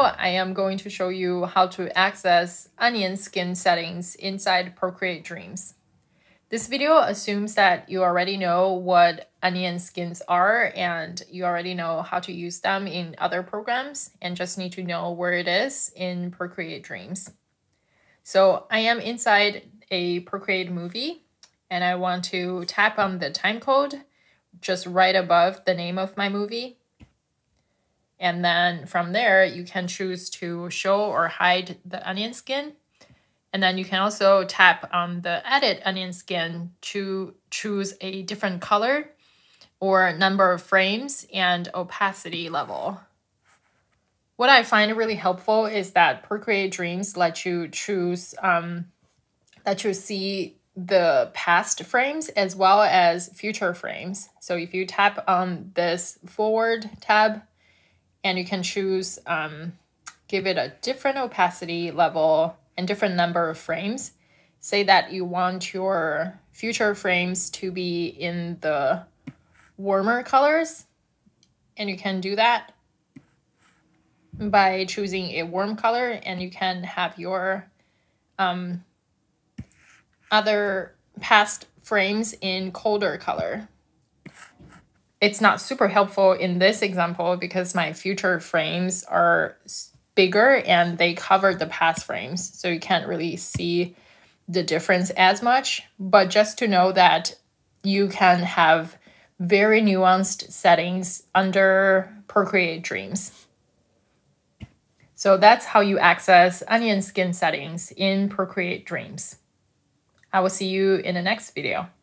I am going to show you how to access onion skin settings inside Procreate Dreams. This video assumes that you already know what onion skins are and you already know how to use them in other programs and just need to know where it is in Procreate Dreams. So I am inside a Procreate movie and I want to tap on the timecode just right above the name of my movie. And then from there, you can choose to show or hide the onion skin. And then you can also tap on the edit onion skin to choose a different color or number of frames and opacity level. What I find really helpful is that Procreate Dreams let you choose, let you see the past frames as well as future frames. So if you tap on this forward tab, and you can choose, give it a different opacity level and different number of frames. Say that you want your future frames to be in the warmer colors, and you can do that by choosing a warm color, and you can have your other past frames in colder color. It's not super helpful in this example because my future frames are bigger and they cover the past frames. So you can't really see the difference as much. But just to know that you can have very nuanced settings under Procreate Dreams. So that's how you access onion skin settings in Procreate Dreams. I will see you in the next video.